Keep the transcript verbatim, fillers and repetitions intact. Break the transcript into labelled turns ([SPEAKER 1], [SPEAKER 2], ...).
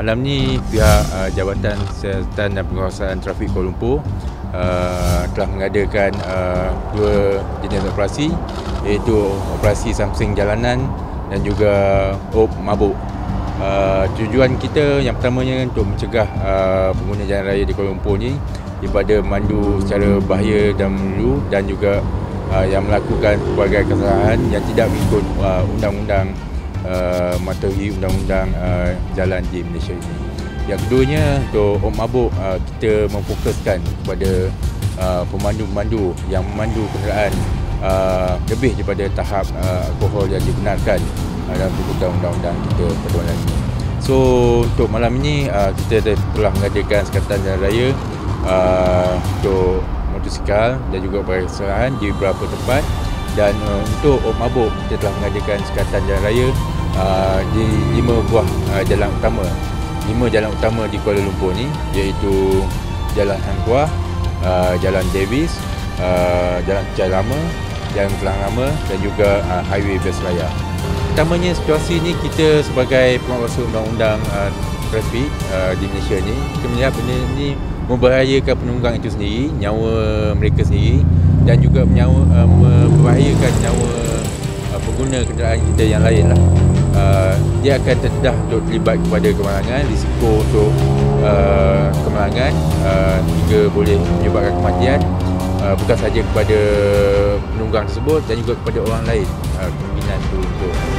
[SPEAKER 1] malam ni pihak uh, Jabatan Siasatan dan Penguasaan Trafik Kuala Lumpur uh, telah mengadakan uh, dua jenis operasi, iaitu operasi samsing jalanan dan juga op mabuk. Uh, tujuan kita yang pertamanya untuk mencegah uh, pengguna jalan raya di Kuala Lumpur ni daripada memandu secara bahaya dan menulu, dan juga uh, yang melakukan pelbagai kesalahan yang tidak mengikut uh, undang-undang uh, mematuhi undang-undang uh, jalan di Malaysia ini. Yang keduanya, untuk op mabuk, uh, kita memfokuskan kepada uh, pemandu-pemandu yang memandu kenderaan uh, lebih daripada tahap uh, alkohol yang dibenarkan uh, dalam tuntutan undang-undang kita pada malam ini. So untuk malam ini uh, kita telah mengadakan sekatan jalan raya uh, untuk motosikal dan juga perkesalahan di beberapa tempat, dan uh, untuk op mabuk kita telah mengadakan sekatan jalan raya uh, di lima buah uh, jalan utama. Lima jalan utama di Kuala Lumpur ni, iaitu Jalan Hang Tuah, uh, Jalan Davis, uh, Jalan Kecil Lama, Jalan Kelang Lama, dan juga uh, Highway Besraya. Pertamanya, situasi ni kita sebagai penguasa undang-undang uh, trafik uh, di Malaysia ni, kita melihat benda ni membahayakan penunggang itu sendiri, nyawa mereka sendiri, dan juga menyawa, uh, membahayakan nyawa uh, pengguna kenderaan kita yang lain lah. Uh, dia akan terdedah untuk terlibat kepada kemalangan, risiko untuk uh, kemalangan uh, hingga boleh menyebabkan kematian, uh, bukan sahaja kepada penunggang tersebut dan juga kepada orang lain. Uh, kemungkinan itu untuk